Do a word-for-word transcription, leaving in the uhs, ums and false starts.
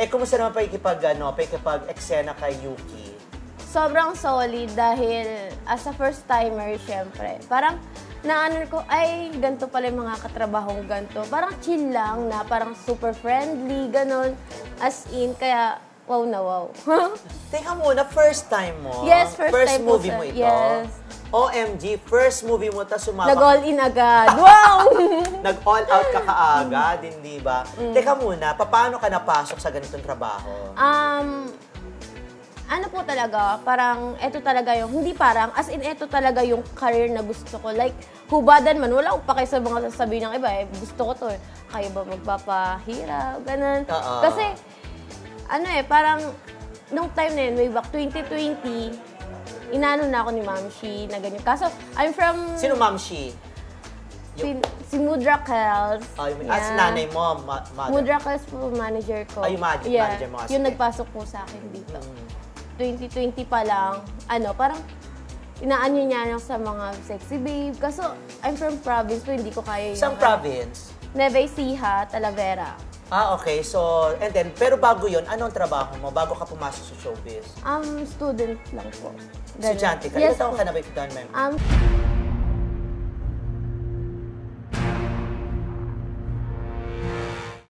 Eh, kumusta naman pakikipag, ano, pakikipag-eksena kay Yuki? Sobrang solid dahil as a first-timer, syempre. Parang naano ko, ay, ganito pala yung mga katrabahong ganito. Parang chill lang na parang super friendly, ganon. As in, kaya wow na wow. Teka muna, first time mo? Yes, first, first time movie po, mo ito? Yes. O M G, first movie mo, tapos sumama. Nag-all in agad. Wow! Nag-all out ka kaagad, hindi ba? Mm. Teka muna, paano ka napasok sa ganitong trabaho? Um, ano po talaga, parang ito talaga yung, hindi parang, as in ito talaga yung career na gusto ko. Like, hubadan man, wala akong pake sa mga sasabihin ng iba eh. Gusto ko to eh. Kayo ba magpapahirap? Ganun. Uh -uh. Kasi, ano eh, parang, nung time na yun, way back twenty twenty, inano na ako ni Ma'am Shi na ganyan. Kaso, I'm from... Sino Ma'am Shi? Si, si Mudra Kels. Oh, yung, yeah. As nanay mo, ma mother. Mudra Kels po, manager ko. Ay, yung ma yeah. manager mo. Yung nagpasok po sa akin dito. Mm. twenty twenty pa lang, ano, parang inaanyo niya lang sa mga sexy babe. Kaso, I'm from province, so hindi ko kaya yung... Saan province? Nueva Ecija, Talavera. Ah, okay. So, and then, pero bago yun, anong trabaho mo bago ka pumasok sa showbiz? Um, student lang po. Estudyante ka? Yes, Ilan taon po. ka na ba, if you don't remember? Um,